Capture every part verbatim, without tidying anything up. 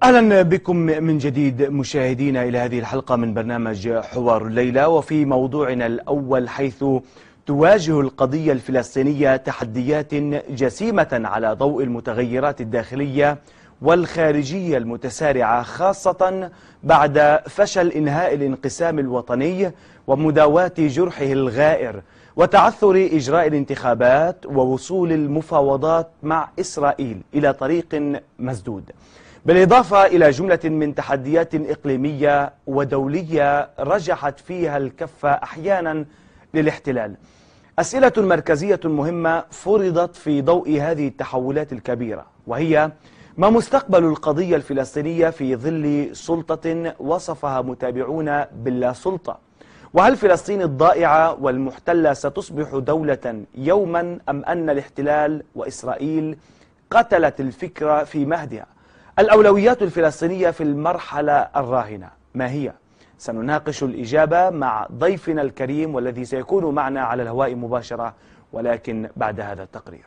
أهلا بكم من جديد مشاهدينا إلى هذه الحلقة من برنامج حوار الليلة، وفي موضوعنا الأول حيث تواجه القضية الفلسطينية تحديات جسيمة على ضوء المتغيرات الداخلية والخارجية المتسارعة، خاصة بعد فشل إنهاء الانقسام الوطني ومداواة جرحه الغائر وتعثر إجراء الانتخابات ووصول المفاوضات مع إسرائيل إلى طريق مسدود، بالإضافة إلى جملة من تحديات إقليمية ودولية رجحت فيها الكفة أحيانا للاحتلال. أسئلة مركزية مهمة فرضت في ضوء هذه التحولات الكبيرة، وهي: ما مستقبل القضية الفلسطينية في ظل سلطة وصفها متابعون باللا سلطة؟ وهل فلسطين الضائعة والمحتلة ستصبح دولة يوما، أم أن الاحتلال وإسرائيل قتلت الفكرة في مهدها؟ الأولويات الفلسطينية في المرحلة الراهنة ما هي؟ سنناقش الإجابة مع ضيفنا الكريم والذي سيكون معنا على الهواء مباشرة، ولكن بعد هذا التقرير.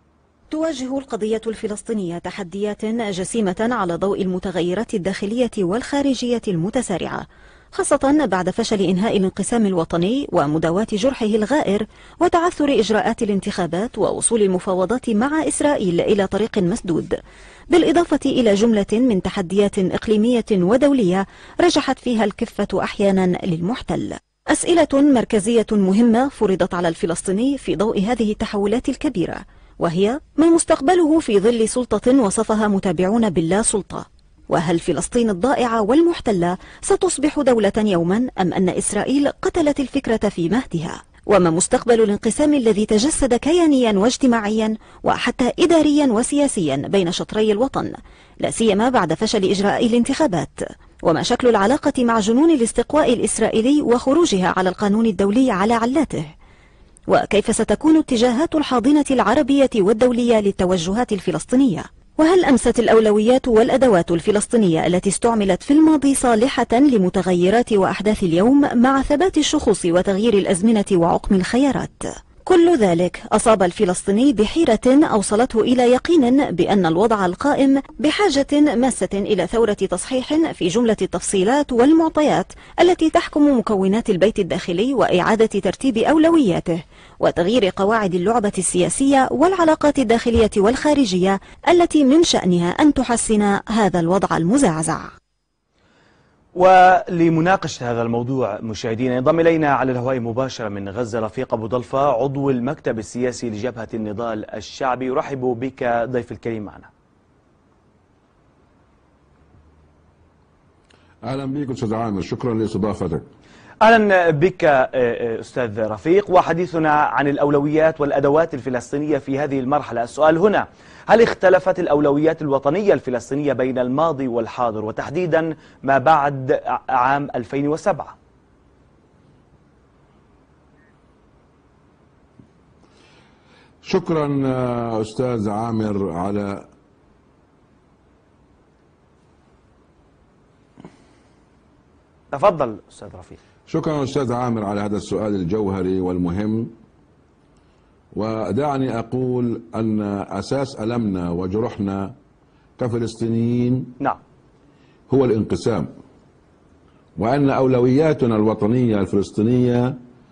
تواجه القضية الفلسطينية تحديات جسيمة على ضوء المتغيرات الداخلية والخارجية المتسارعة، خاصة بعد فشل إنهاء الانقسام الوطني ومداواة جرحه الغائر وتعثر إجراءات الانتخابات ووصول المفاوضات مع إسرائيل إلى طريق مسدود، بالإضافة إلى جملة من تحديات إقليمية ودولية رجحت فيها الكفة أحيانا للمحتل. أسئلة مركزية مهمة فرضت على الفلسطيني في ضوء هذه التحولات الكبيرة، وهي: ما مستقبله في ظل سلطة وصفها متابعون باللا سلطة؟ وهل فلسطين الضائعة والمحتلة ستصبح دولة يوما، أم أن إسرائيل قتلت الفكرة في مهدها؟ وما مستقبل الانقسام الذي تجسد كيانيا واجتماعيا وحتى إداريا وسياسيا بين شطري الوطن، لا سيما بعد فشل إجراء الانتخابات؟ وما شكل العلاقة مع جنون الاستقواء الإسرائيلي وخروجها على القانون الدولي على علاته؟ وكيف ستكون اتجاهات الحاضنة العربية والدولية للتوجهات الفلسطينية؟ وهل أمست الأولويات والأدوات الفلسطينية التي استعملت في الماضي صالحة لمتغيرات وأحداث اليوم مع ثبات الشخوص وتغيير الأزمنة وعقم الخيارات؟ كل ذلك أصاب الفلسطيني بحيرة أوصلته إلى يقين بأن الوضع القائم بحاجة ماسة إلى ثورة تصحيح في جملة التفصيلات والمعطيات التي تحكم مكونات البيت الداخلي، وإعادة ترتيب أولوياته وتغيير قواعد اللعبة السياسية والعلاقات الداخلية والخارجية التي من شأنها أن تحسن هذا الوضع المزعزع. ولمناقشة هذا الموضوع مشاهدينا ينضم إلينا على الهواء مباشرة من غزة رفيق أبو ضلفة، عضو المكتب السياسي لجبهة النضال الشعبي. يرحب بك ضيف الكريم معنا. أهلا بك أستاذ عامر، شكرا لاستضافتك. أهلا بك أستاذ رفيق، وحديثنا عن الأولويات والأدوات الفلسطينية في هذه المرحلة. السؤال هنا: هل اختلفت الأولويات الوطنية الفلسطينية بين الماضي والحاضر، وتحديدا ما بعد عام ألفين وسبعة؟ شكرا أستاذ عامر على تفضل أستاذ رفيق. شكرا أستاذ عامر على هذا السؤال الجوهري والمهم. ودعني أقول أن أساس ألمنا وجرحنا كفلسطينيين نعم هو الانقسام، وأن أولوياتنا الوطنية الفلسطينية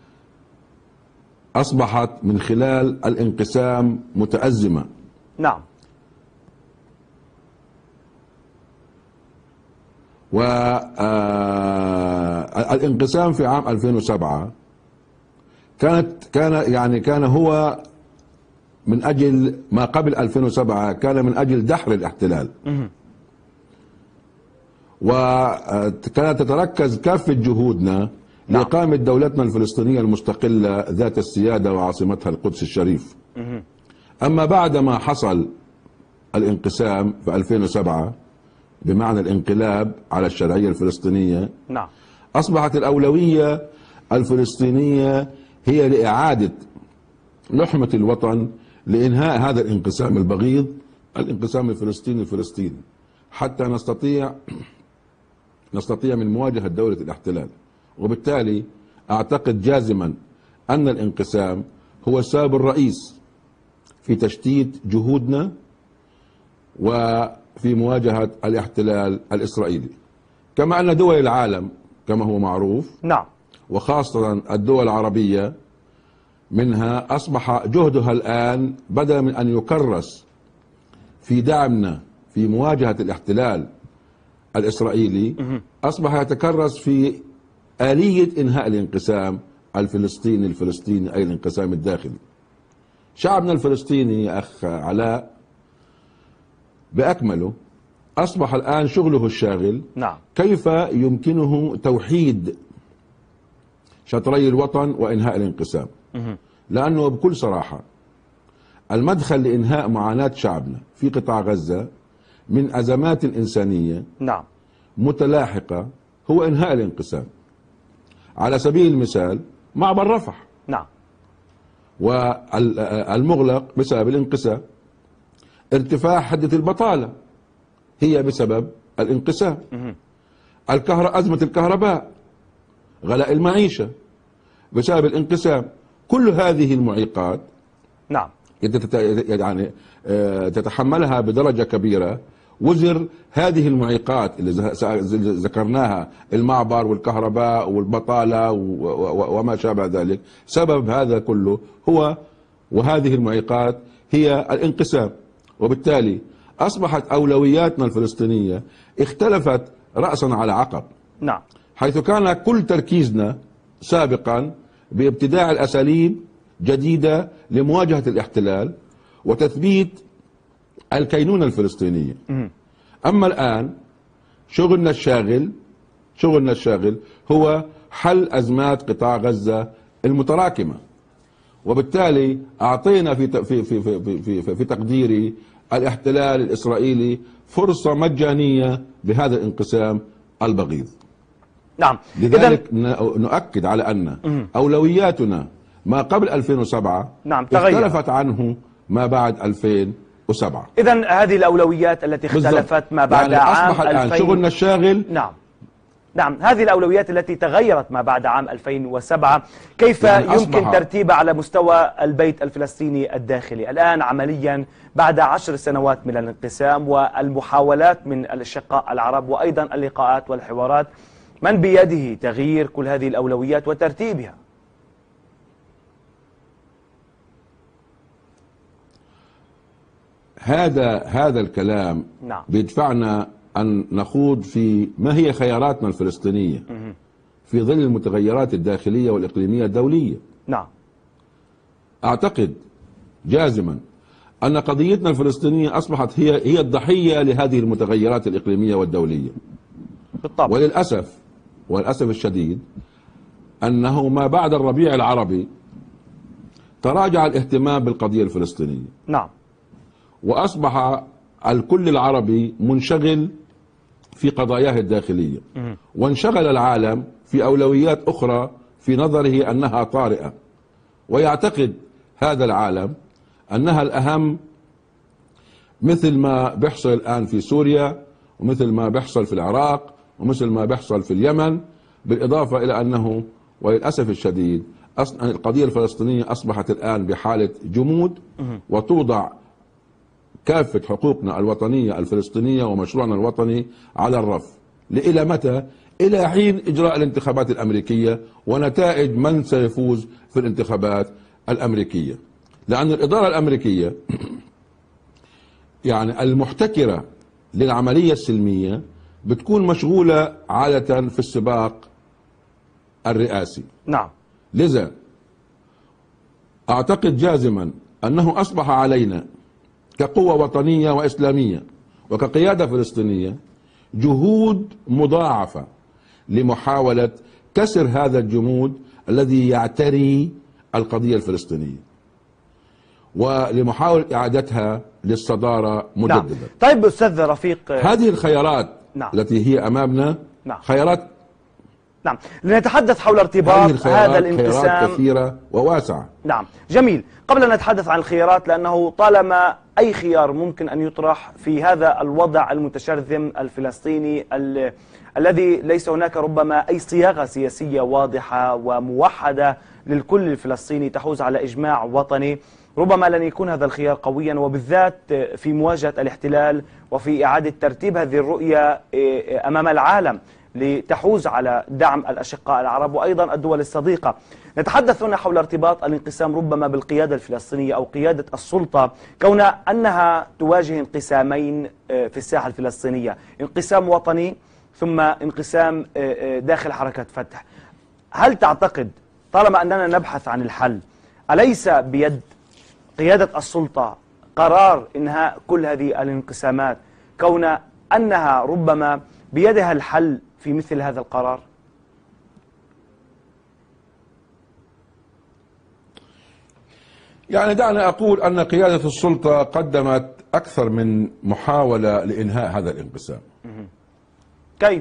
أصبحت من خلال الانقسام متأزمة. نعم. والانقسام في عام ألفين وسبعة كانت كان يعني كان هو من أجل ما قبل ألفين وسبعة، كان من أجل دحر الاحتلال، وكانت تتركز كافة جهودنا لإقامة دولتنا الفلسطينية المستقلة ذات السيادة وعاصمتها القدس الشريف. أما بعد ما حصل الانقسام في ألفين وسبعة بمعنى الانقلاب على الشرعية الفلسطينية، نعم، أصبحت الأولوية الفلسطينية هي لإعادة لحمة الوطن، لإنهاء هذا الانقسام البغيض، الانقسام الفلسطيني الفلسطيني، حتى نستطيع نستطيع من مواجهة دولة الاحتلال. وبالتالي أعتقد جازما أن الانقسام هو السبب الرئيس في تشتيت جهودنا و في مواجهة الاحتلال الإسرائيلي. كما أن دول العالم كما هو معروف، نعم، وخاصة الدول العربية منها، أصبح جهدها الآن بدلا من أن يكرس في دعمنا في مواجهة الاحتلال الإسرائيلي، أصبح يتكرس في آلية إنهاء الانقسام الفلسطيني الفلسطيني أي الانقسام الداخلي. شعبنا الفلسطيني يا أخ علاء بأكمله أصبح الآن شغله الشاغل نعم، كيف يمكنه توحيد شطري الوطن وإنهاء الانقسام. لأنه بكل صراحة المدخل لإنهاء معاناة شعبنا في قطاع غزة من أزمات إنسانية نعم، متلاحقة هو إنهاء الانقسام. على سبيل المثال معبر رفح، نعم، والمغلق بسبب الانقسام. ارتفاع حدة البطالة هي بسبب الانقسام. الكهرباء، أزمة الكهرباء، غلاء المعيشة بسبب الانقسام. كل هذه المعيقات نعم، يعني تتحملها بدرجة كبيرة وزر هذه المعيقات اللي ذكرناها، المعبر والكهرباء والبطالة وما شابه ذلك. سبب هذا كله هو وهذه المعيقات هي الانقسام. وبالتالي أصبحت أولوياتنا الفلسطينية اختلفت رأسا على عقب. نعم، حيث كان كل تركيزنا سابقا بابتداع الأساليب جديدة لمواجهة الاحتلال وتثبيت الكينونة الفلسطينية. أما الآن شغلنا الشاغل شغلنا الشاغل هو حل أزمات قطاع غزة المتراكمة. وبالتالي أعطينا في في في في في, في تقديري الاحتلال الإسرائيلي فرصة مجانية بهذا الانقسام البغيض. نعم، لذلك نؤكد على أن أولوياتنا ما قبل ألفين وسبعة نعم اختلفت عنه ما بعد ألفين وسبعة. إذن هذه الأولويات التي اختلفت ما بعد يعني عام أصبح الآن ألفين شغلنا الشاغل. نعم نعم هذه الأولويات التي تغيرت ما بعد عام ألفين وسبعة كيف يعني يمكن ترتيبها على مستوى البيت الفلسطيني الداخلي الآن عمليا بعد عشر سنوات من الانقسام والمحاولات من الأشقاء العرب وأيضا اللقاءات والحوارات؟ من بيده تغيير كل هذه الأولويات وترتيبها؟ هذا هذا الكلام نعم. بيدفعنا أن نخوض في ما هي خياراتنا الفلسطينية في ظل المتغيرات الداخلية والإقليمية الدولية. نعم. أعتقد جازما أن قضيتنا الفلسطينية أصبحت هي هي الضحية لهذه المتغيرات الإقليمية والدولية. بالطبع. وللأسف والأسف الشديد أنه ما بعد الربيع العربي تراجع الاهتمام بالقضية الفلسطينية. نعم. وأصبح الكل العربي منشغل في قضاياه الداخلية، وانشغل العالم في أولويات أخرى في نظره أنها طارئة، ويعتقد هذا العالم أنها الأهم، مثل ما بيحصل الآن في سوريا ومثل ما بيحصل في العراق ومثل ما بيحصل في اليمن، بالإضافة إلى أنه وللأسف الشديد القضية الفلسطينية أصبحت الآن بحالة جمود، وتوضع كافة حقوقنا الوطنية الفلسطينية ومشروعنا الوطني على الرف. إلى متى؟ إلى حين إجراء الانتخابات الأمريكية ونتائج من سيفوز في الانتخابات الأمريكية. لأن الإدارة الأمريكية يعني المحتكرة للعملية السلمية بتكون مشغولة عادة في السباق الرئاسي. نعم. لذا أعتقد جازما أنه أصبح علينا كقوة وطنية وإسلامية وكقيادة فلسطينية جهود مضاعفة لمحاولة كسر هذا الجمود الذي يعتري القضية الفلسطينية ولمحاولة إعادتها للصدارة مجددا. نعم. طيب أستاذ رفيق، هذه الخيارات نعم. التي هي أمامنا نعم. خيارات نعم لنتحدث حول ارتباط هذا الانقسام. خيارات كثيرة وواسعة. نعم جميل. قبل أن نتحدث عن الخيارات، لأنه طالما أي خيار ممكن أن يطرح في هذا الوضع المتشرذم الفلسطيني ال... الذي ليس هناك ربما أي صياغة سياسية واضحة وموحدة للكل الفلسطيني تحوز على إجماع وطني، ربما لن يكون هذا الخيار قويا، وبالذات في مواجهة الاحتلال وفي إعادة ترتيب هذه الرؤية أمام العالم لتحوز على دعم الأشقاء العرب وأيضا الدول الصديقة. نتحدث هنا حول ارتباط الانقسام ربما بالقيادة الفلسطينية أو قيادة السلطة، كون أنها تواجه انقسامين في الساحة الفلسطينية، انقسام وطني ثم انقسام داخل حركة فتح. هل تعتقد طالما أننا نبحث عن الحل، أليس بيد قيادة السلطة قرار إنهاء كل هذه الانقسامات، كون أنها ربما بيدها الحل في مثل هذا القرار؟ يعني دعني أقول أن قيادة السلطة قدمت أكثر من محاولة لإنهاء هذا الانقسام. كيف؟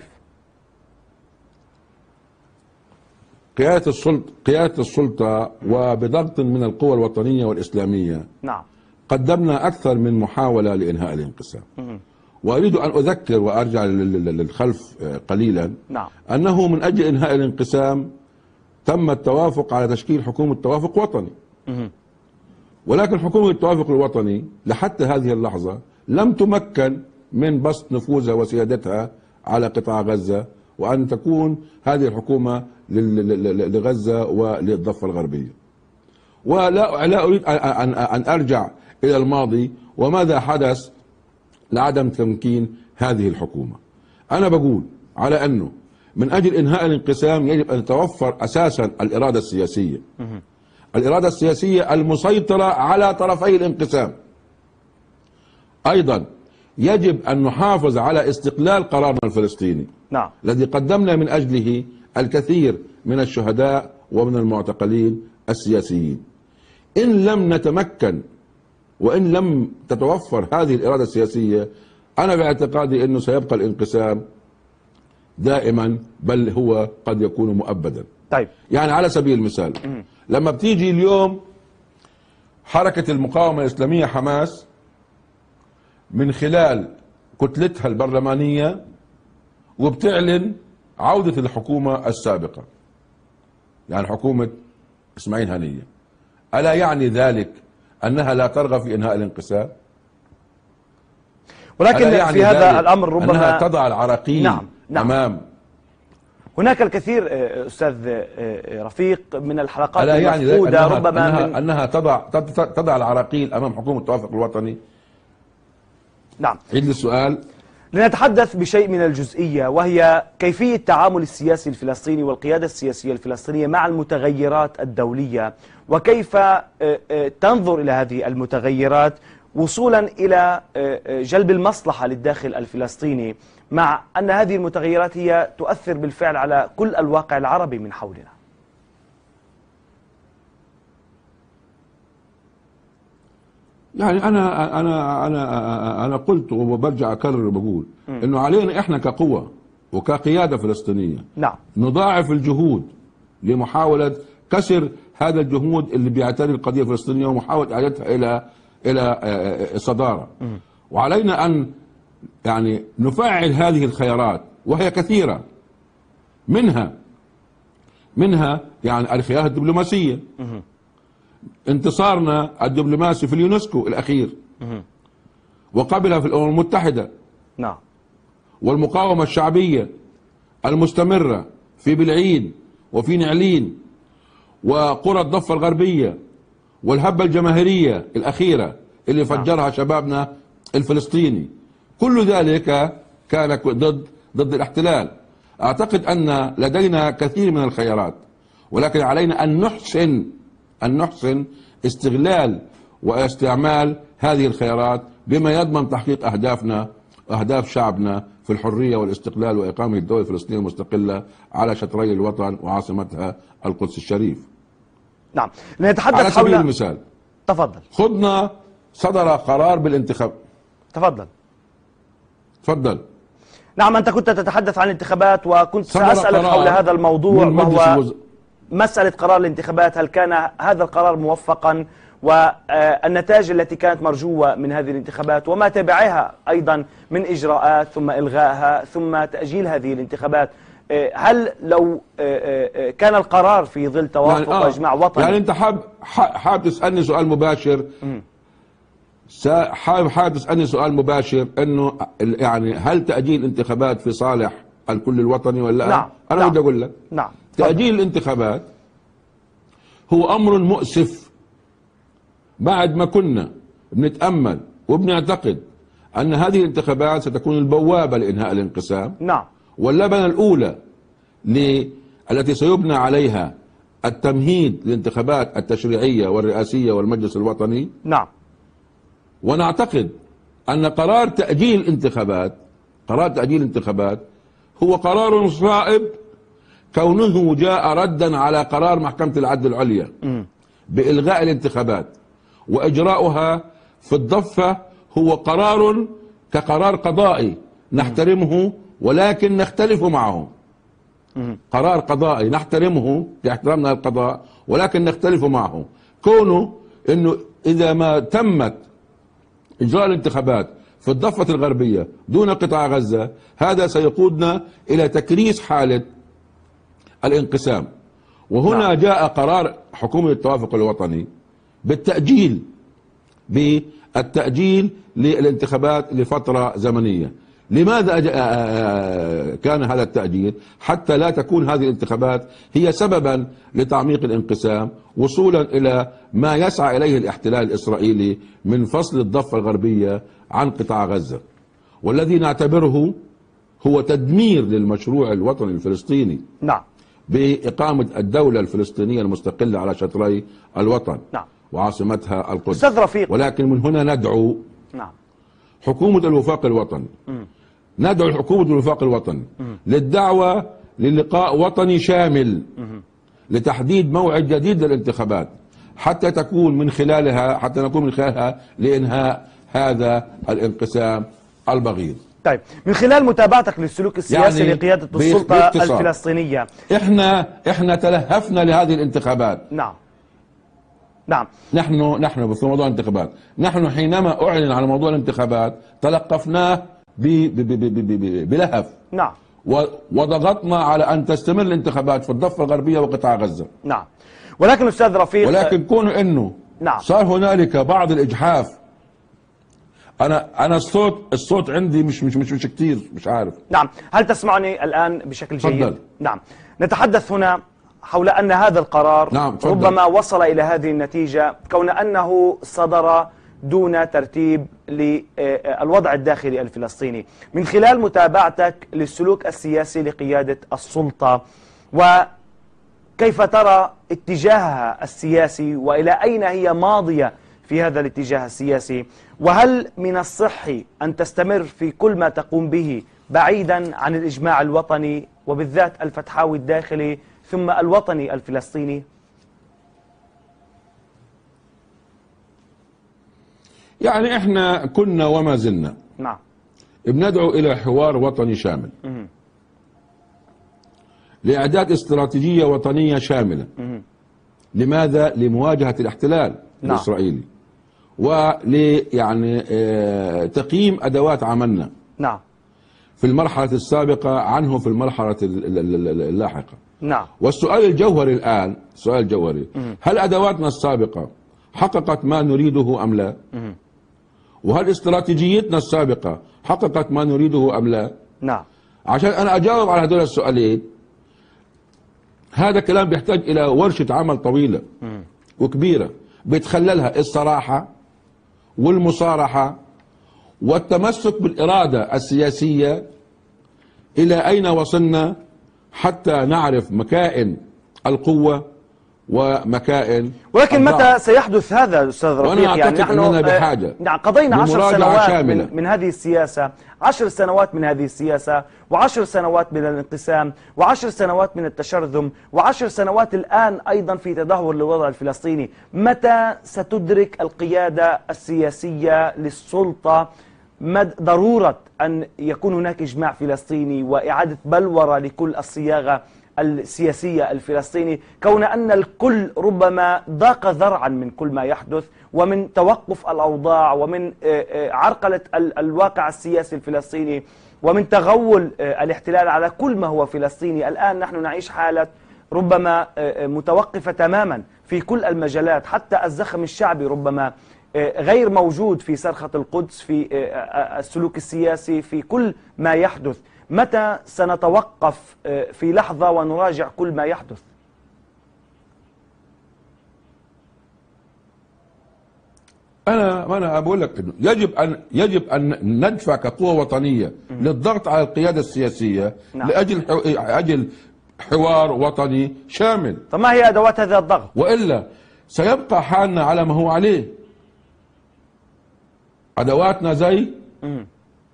قيادة السلطة قيادة السلطة وبضغط من القوى الوطنية والإسلامية نعم قدمنا أكثر من محاولة لإنهاء الانقسام. وأريد أن أذكر وأرجع للخلف قليلا. نعم. أنه من أجل إنهاء الانقسام تم التوافق على تشكيل حكومة توافق وطني. ولكن حكومة التوافق الوطني لحتى هذه اللحظة لم تمكن من بسط نفوذها وسيادتها على قطاع غزة، وأن تكون هذه الحكومة لغزة وللضفة الغربية. ولا لا أريد أن أرجع إلى الماضي وماذا حدث لعدم تمكين هذه الحكومة. أنا بقول على أنه من أجل إنهاء الانقسام يجب أن تتوفر أساسا الإرادة السياسية، الإرادة السياسية المسيطرة على طرفي الانقسام. أيضا يجب أن نحافظ على استقلال قرارنا الفلسطيني. نعم. الذي قدمنا من أجله الكثير من الشهداء ومن المعتقلين السياسيين. إن لم نتمكن وإن لم تتوفر هذه الإرادة السياسية، أنا باعتقادي أنه سيبقى الانقسام دائما، بل هو قد يكون مؤبدا. طيب. يعني على سبيل المثال م- لما بتيجي اليوم حركة المقاومة الإسلامية حماس من خلال كتلتها البرلمانية وبتعلن عودة الحكومة السابقة، يعني حكومة إسماعيل هنية، ألا يعني ذلك أنها لا ترغب في إنهاء الانقسام؟ ولكن يعني في هذا الأمر ربما أنها تضع العراقيل نعم. نعم. أمام. هناك الكثير أستاذ رفيق من الحلقات ألا يعني المفقودة أنها ربما أنها, من أنها تضع تضع العراقيل أمام حكومة التوافق الوطني. نعم. عيد السؤال. لنتحدث بشيء من الجزئية، وهي كيفية تعامل السياسي الفلسطيني والقيادة السياسية الفلسطينية مع المتغيرات الدولية، وكيف تنظر إلى هذه المتغيرات وصولا إلى جلب المصلحة للداخل الفلسطيني، مع أن هذه المتغيرات هي تؤثر بالفعل على كل الواقع العربي من حولنا. يعني انا انا انا انا قلت وبرجع اكرر وبقول انه علينا احنا كقوة وكقيادة فلسطينية نعم نضاعف الجهود لمحاولة كسر هذا الجهود اللي بيعتري القضية الفلسطينية ومحاولة اعادتها الى الى صدارة. وعلينا ان يعني نفعل هذه الخيارات وهي كثيرة، منها منها يعني الخيارات الدبلوماسية، انتصارنا الدبلوماسي في اليونسكو الأخير وقبلها في الأمم المتحدة. نعم. والمقاومة الشعبية المستمرة في بلعيد وفي نعلين وقرى الضفة الغربية والهبة الجماهيرية الأخيرة اللي فجرها شبابنا الفلسطيني، كل ذلك كان ضد ضد الاحتلال. أعتقد أن لدينا كثير من الخيارات، ولكن علينا أن نحسن أن نحسن استغلال واستعمال هذه الخيارات بما يضمن تحقيق أهدافنا وأهداف شعبنا في الحرية والاستقلال وإقامة الدولة الفلسطينية المستقلة على شطري الوطن وعاصمتها القدس الشريف. نعم. لنتحدث على سبيل حول المثال، تفضل. خضنا صدر قرار بالانتخاب. تفضل. تفضل. نعم، أنت كنت تتحدث عن الانتخابات وكنت سأسألك حول هذا الموضوع، وهو الوز... مسألة قرار الانتخابات. هل كان هذا القرار موفقا، والنتائج التي كانت مرجوة من هذه الانتخابات وما تبعها أيضا من إجراءات ثم إلغائها ثم تأجيل هذه الانتخابات، هل لو كان القرار في ظل توافق يعني آه واجماع وطني، يعني انت حاب حاب تسالني سؤال مباشر، حابب حابب تسالني سؤال مباشر انه يعني هل تاجيل الانتخابات في صالح الكل الوطني ولا لا؟ نعم. انا نعم. بدي اقول لك نعم. تاجيل الانتخابات هو امر مؤسف. بعد ما كنا بنتامل وبنعتقد ان هذه الانتخابات ستكون البوابه لانهاء الانقسام، نعم، واللبنه الاولى التي سيبنى عليها التمهيد للانتخابات التشريعيه والرئاسيه والمجلس الوطني، نعم، ونعتقد أن قرار تأجيل الانتخابات قرار تأجيل الانتخابات هو قرار صائب، كونه جاء ردا على قرار محكمة العدل العليا بإلغاء الانتخابات وإجراؤها في الضفة. هو قرار كقرار قضائي نحترمه ولكن نختلف معه. قرار قضائي نحترمه باحترامنا للقضاء ولكن نختلف معه. كونه أنه إذا ما تمت إجراء الانتخابات في الضفة الغربية دون قطاع غزة، هذا سيقودنا إلى تكريس حالة الانقسام. وهنا نعم. جاء قرار حكومة التوافق الوطني بالتأجيل بالتأجيل للانتخابات لفترة زمنية. لماذا كان هذا التأجيل؟ حتى لا تكون هذه الانتخابات هي سببا لتعميق الانقسام وصولا إلى ما يسعى إليه الاحتلال الإسرائيلي من فصل الضفة الغربية عن قطاع غزة، والذي نعتبره هو تدمير للمشروع الوطني الفلسطيني. نعم. بإقامة الدولة الفلسطينية المستقلة على شطري الوطن. نعم. وعاصمتها القدس. أستاذ رفيق. ولكن من هنا ندعو نعم. حكومة الوفاق الوطني م. ندعو حكومة الوفاق الوطني م. للدعوة للقاء وطني شامل م. لتحديد موعد جديد للانتخابات حتى تكون من خلالها حتى نكون من خلالها لإنهاء هذا الانقسام البغيض. طيب، من خلال متابعتك للسلوك السياسي يعني لقيادة السلطة الفلسطينية، احنا احنا تلهفنا لهذه الانتخابات. نعم. نعم. نحن نحن في موضوع الانتخابات، نحن حينما اعلن على موضوع الانتخابات تلقفناه بلهف. نعم. وضغطنا على ان تستمر الانتخابات في الضفة الغربية وقطاع غزة. نعم. ولكن استاذ رفيق، ولكن كون انه نعم. صار هنالك بعض الاجحاف. انا انا الصوت الصوت عندي مش مش مش, مش كثير، مش عارف. نعم. هل تسمعني الان بشكل جيد؟ فضل. نعم. نتحدث هنا حول أن هذا القرار نعم. ربما وصل إلى هذه النتيجة كون أنه صدر دون ترتيب للوضع الداخلي الفلسطيني. من خلال متابعتك للسلوك السياسي لقيادة السلطة، وكيف ترى اتجاهها السياسي وإلى أين هي ماضية في هذا الاتجاه السياسي، وهل من الصحي أن تستمر في كل ما تقوم به بعيدا عن الإجماع الوطني وبالذات الفتحاوي الداخلي ثم الوطني الفلسطيني؟ يعني احنا كنا وما زلنا نعم بندعو الى حوار وطني شامل مه. لاعداد استراتيجية وطنية شاملة. مه. لماذا؟ لمواجهة الاحتلال نعم. الاسرائيلي ول يعني اه تقييم ادوات عملنا نعم في المرحلة السابقة عنه في المرحلة اللاحقة. نعم. والسؤال الجوهري الآن سؤال الجوهري مه. هل أدواتنا السابقة حققت ما نريده أم لا؟ مه. وهل استراتيجيتنا السابقة حققت ما نريده أم لا؟ نعم. عشان أنا أجاوب على هذول السؤالين هذا كلام بيحتاج إلى ورشة عمل طويلة مه. وكبيرة بيتخللها الصراحة والمصارحة والتمسك بالإرادة السياسية إلى أين وصلنا حتى نعرف مكائن القوة ومكائن ولكن الضعف. متى سيحدث هذا أستاذ رفيق؟ يعني نحن أننا بحاجة يعني قضينا عشر سنوات شاملة. من, من هذه السياسة، عشر سنوات من هذه السياسة، وعشر سنوات من الانقسام، وعشر سنوات من التشرذم، وعشر سنوات الآن أيضا في تدهور للوضع الفلسطيني. متى ستدرك القيادة السياسية للسلطة مد ضرورة أن يكون هناك إجماع فلسطيني وإعادة بلورة لكل الصياغة السياسية الفلسطيني، كون أن الكل ربما ضاق ذرعا من كل ما يحدث ومن توقف الأوضاع ومن عرقلة الواقع السياسي الفلسطيني ومن تغول الاحتلال على كل ما هو فلسطيني. الآن نحن نعيش حالة ربما متوقفة تماما في كل المجالات، حتى الزخم الشعبي ربما غير موجود في صرخة القدس، في السلوك السياسي، في كل ما يحدث. متى سنتوقف في لحظة ونراجع كل ما يحدث؟ أنا أنا بقول لك إنه يجب أن يجب أن ندفع كقوة وطنية للضغط على القيادة السياسية. نعم. لأجل أجل حوار وطني شامل. فما هي أدوات هذا الضغط؟ وإلا سيبقى حالنا على ما هو عليه. أدواتنا زي مم.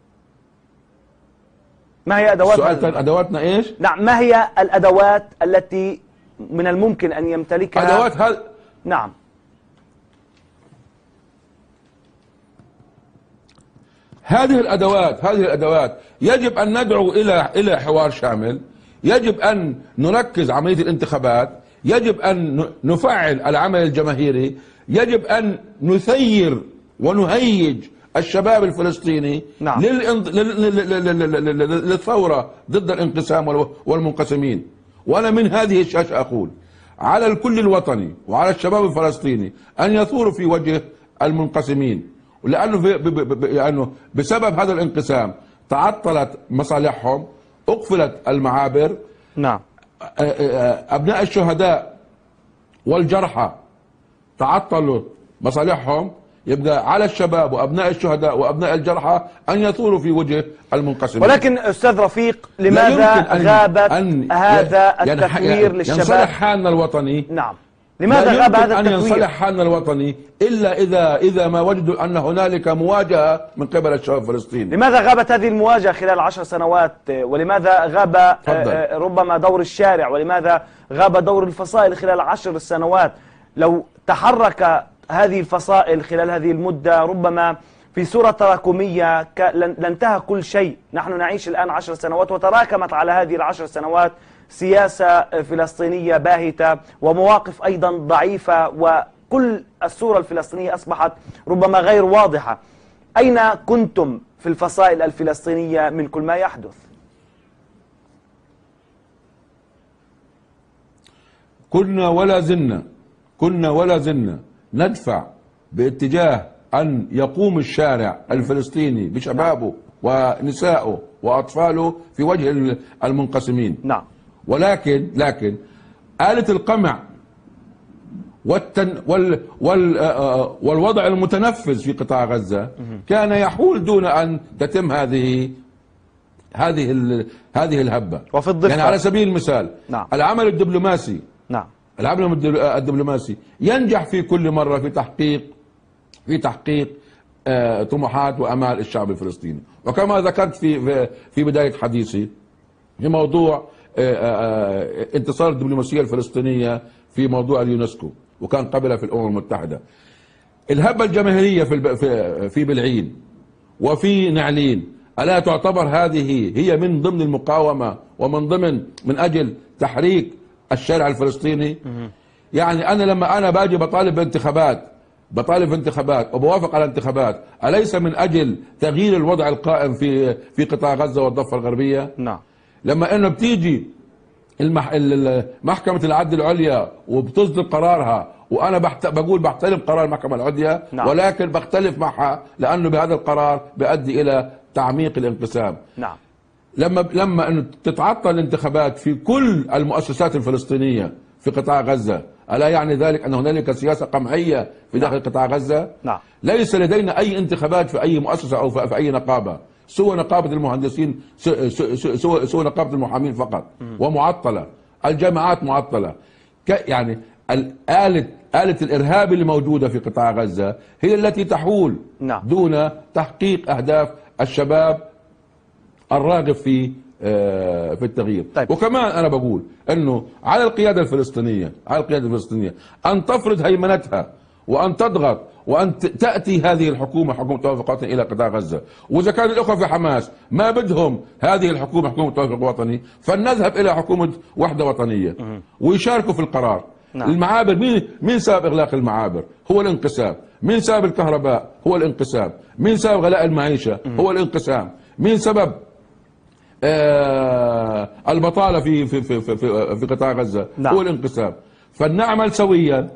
ما هي أدوات السؤال كان أدواتنا إيش؟ نعم، ما هي الأدوات التي من الممكن أن يمتلكها؟ أدوات هل... نعم. هذه الأدوات هذه الأدوات يجب أن ندعو إلى إلى حوار شامل، يجب أن نركز عملية الانتخابات، يجب أن نفعل العمل الجماهيري، يجب أن نثير ونهيج الشباب الفلسطيني. نعم. للثورة ضد الانقسام والمنقسمين. وأنا من هذه الشاشة أقول على الكل الوطني وعلى الشباب الفلسطيني أن يثوروا في وجه المنقسمين، لأنه لأنه بسبب هذا الانقسام تعطلت مصالحهم، أقفلت المعابر. نعم. أبناء الشهداء والجرحى تعطلوا مصالحهم. يبقى على الشباب وأبناء الشهداء وأبناء الجرحى أن يثوروا في وجه المنقسمين. ولكن أستاذ رفيق، لماذا غابت أن هذا التثمير للشباب؟ ينصلح حالنا الوطني. نعم. لماذا غاب هذا التثمير؟ أن ينصلح حالنا الوطني إلا إذا إذا ما وجدوا أن هنالك مواجهة من قبل الشباب الفلسطيني. لماذا غابت هذه المواجهة خلال عشر سنوات؟ ولماذا غاب فضل. ربما دور الشارع؟ ولماذا غاب دور الفصائل خلال عشر سنوات؟ لو تحرك هذه الفصائل خلال هذه المدة ربما في صورة تراكمية لانتهى كل شيء. نحن نعيش الآن عشر سنوات وتراكمت على هذه العشر سنوات سياسة فلسطينية باهتة ومواقف أيضا ضعيفة، وكل الصورة الفلسطينية أصبحت ربما غير واضحة. أين كنتم في الفصائل الفلسطينية من كل ما يحدث؟ كنا ولا زلنا كنا ولا زلنا ندفع باتجاه أن يقوم الشارع الفلسطيني بشبابه ونسائه وأطفاله في وجه المنقسمين. نعم. ولكن لكن آلة القمع والتن وال وال والوضع المتنفذ في قطاع غزة كان يحول دون أن تتم هذه هذه هذه الهبة. وفي الضفة يعني على سبيل المثال، نعم. العمل الدبلوماسي نعم العمل الدبلوماسي ينجح في كل مرة في تحقيق في تحقيق آه طموحات وأمال الشعب الفلسطيني. وكما ذكرت في في بداية حديثي في موضوع آه آه انتصار الدبلوماسية الفلسطينية في موضوع اليونسكو، وكان قبلها في الأمم المتحدة. الهبة الجماهيرية في في في بلعين وفي نعلين، ألا تعتبر هذه هي من ضمن المقاومة ومن ضمن من أجل تحريك الشارع الفلسطيني؟ يعني أنا لما أنا باجي بطالب بانتخابات بطالب انتخابات وبوافق على انتخابات، أليس من أجل تغيير الوضع القائم في في قطاع غزة والضفة الغربية؟ نعم. لما إنه بتيجي المح... محكمة العدل العليا وبتصدر قرارها وأنا بحت... بقول بحترم قرار المحكمة العليا، نعم. ولكن بختلف معها لأنه بهذا القرار بيؤدي إلى تعميق الانقسام. نعم. لما لما انه تتعطل الانتخابات في كل المؤسسات الفلسطينية في قطاع غزة، ألا يعني ذلك أن هنالك سياسة قمعية في داخل نعم. قطاع غزة؟ نعم. ليس لدينا أي انتخابات في أي مؤسسة أو في أي نقابة سوى نقابة المهندسين، سوى, سوى نقابة المحامين فقط، م. ومعطلة. الجامعات معطلة. يعني الآلة آلة الإرهاب اللي موجودة في قطاع غزة هي التي تحول نعم. دون تحقيق أهداف الشباب الراغب في في التغيير. طيب. وكمان انا بقول انه على القياده الفلسطينيه على القياده الفلسطينيه ان تفرض هيمنتها وان تضغط وان تاتي هذه الحكومه حكومه توافق وطني الى قطاع غزه. واذا كان الاخوه في حماس ما بدهم هذه الحكومه حكومه توافق وطني، فلنذهب الى حكومه وحده وطنيه ويشاركوا في القرار. نعم. المعابر، مين مين سبب اغلاق المعابر؟ هو الانقسام. مين سبب الكهرباء؟ هو الانقسام. مين سبب غلاء المعيشه؟ هو الانقسام. مين سبب آه البطالة في في في في, في, في قطاع غزة. نعم. هو الانقسام. فلنعمل سويا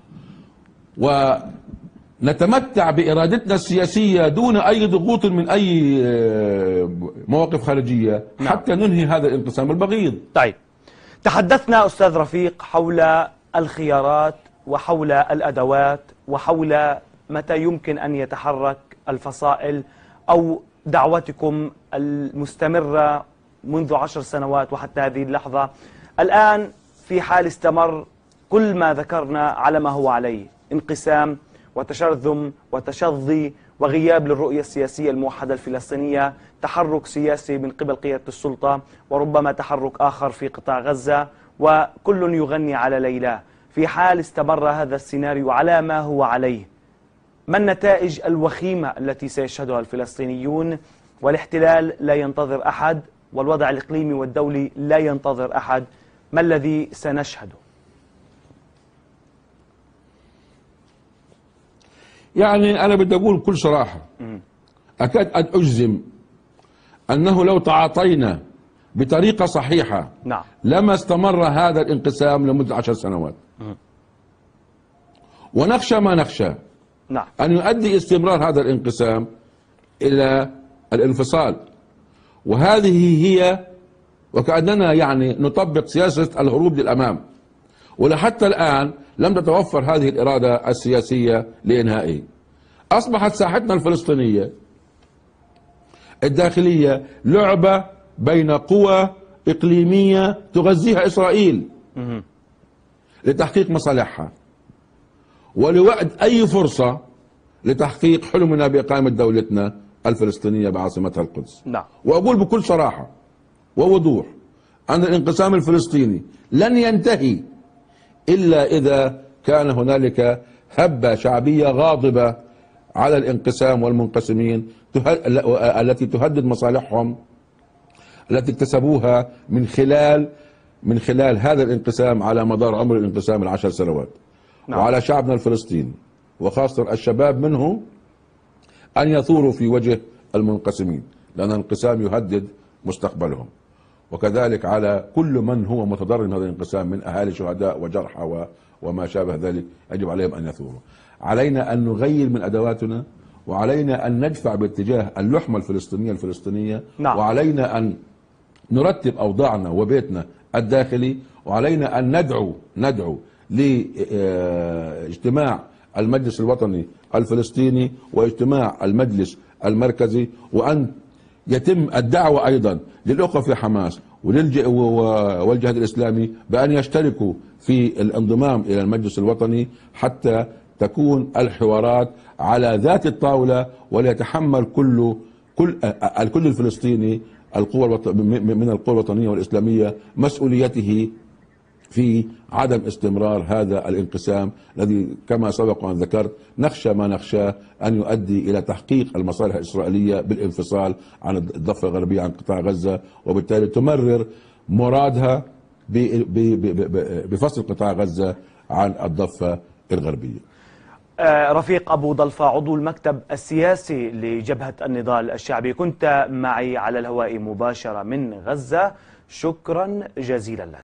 ونتمتع بإرادتنا السياسية دون أي ضغوط من أي مواقف خارجية. نعم. حتى ننهي هذا الانقسام البغيض. طيب، تحدثنا أستاذ رفيق حول الخيارات وحول الأدوات وحول متى يمكن أن يتحرك الفصائل أو دعوتكم المستمرة منذ عشر سنوات وحتى هذه اللحظة. الآن في حال استمر كل ما ذكرنا على ما هو عليه، انقسام وتشرذم وتشظي وغياب للرؤية السياسية الموحدة الفلسطينية، تحرك سياسي من قبل قيادة السلطة وربما تحرك آخر في قطاع غزة، وكل يغني على ليلى. في حال استمر هذا السيناريو على ما هو عليه، ما النتائج الوخيمة التي سيشهدها الفلسطينيون؟ والاحتلال لا ينتظر أحد، والوضع الإقليمي والدولي لا ينتظر أحد. ما الذي سنشهده؟ يعني أنا بدي أقول بكل صراحة، أكاد أن أجزم أنه لو تعاطينا بطريقة صحيحة نعم. لما استمر هذا الانقسام لمدة عشر سنوات. م. ونخشى ما نخشى نعم. أن يؤدي استمرار هذا الانقسام إلى الانفصال، وهذه هي وكأننا يعني نطبق سياسة الهروب للأمام، ولحتى الآن لم تتوفر هذه الإرادة السياسية لإنهائه. أصبحت ساحتنا الفلسطينية الداخلية لعبة بين قوى إقليمية تغذيها إسرائيل م- لتحقيق مصالحها ولوعد أي فرصة لتحقيق حلمنا بإقامة دولتنا الفلسطينية بعاصمتها القدس. نعم. وأقول بكل صراحة ووضوح أن الانقسام الفلسطيني لن ينتهي إلا إذا كان هنالك هبة شعبية غاضبة على الانقسام والمنقسمين التي تهدد مصالحهم التي اكتسبوها من خلال من خلال هذا الانقسام على مدار عمر الانقسام العشر سنوات. نعم. وعلى شعبنا الفلسطيني وخاصة الشباب منه أن يثوروا في وجه المنقسمين، لأن الانقسام يهدد مستقبلهم. وكذلك على كل من هو متضرر من هذا الانقسام من أهالي شهداء وجرحى وما شابه ذلك، يجب عليهم أن يثوروا. علينا أن نغير من أدواتنا، وعلينا أن ندفع باتجاه اللحمة الفلسطينية الفلسطينية. نعم. وعلينا أن نرتب أوضاعنا وبيتنا الداخلي، وعلينا أن ندعو ندعو لاجتماع المجلس الوطني الفلسطيني واجتماع المجلس المركزي، وأن يتم الدعوة أيضا للأخوة في حماس والجهاد الإسلامي بأن يشتركوا في الانضمام إلى المجلس الوطني حتى تكون الحوارات على ذات الطاولة، وليتحمل كل كل الكل الفلسطيني القوى من القوى الوطنية والإسلامية مسؤوليته في عدم استمرار هذا الانقسام الذي كما سبق وأن ذكرت نخشى ما نخشاه أن يؤدي إلى تحقيق المصالح الإسرائيلية بالانفصال عن الضفة الغربية عن قطاع غزة، وبالتالي تمرر مرادها بفصل قطاع غزة عن الضفة الغربية. رفيق أبو ضلفة، عضو المكتب السياسي لجبهة النضال الشعبي، كنت معي على الهواء مباشرة من غزة. شكرا جزيلا لك.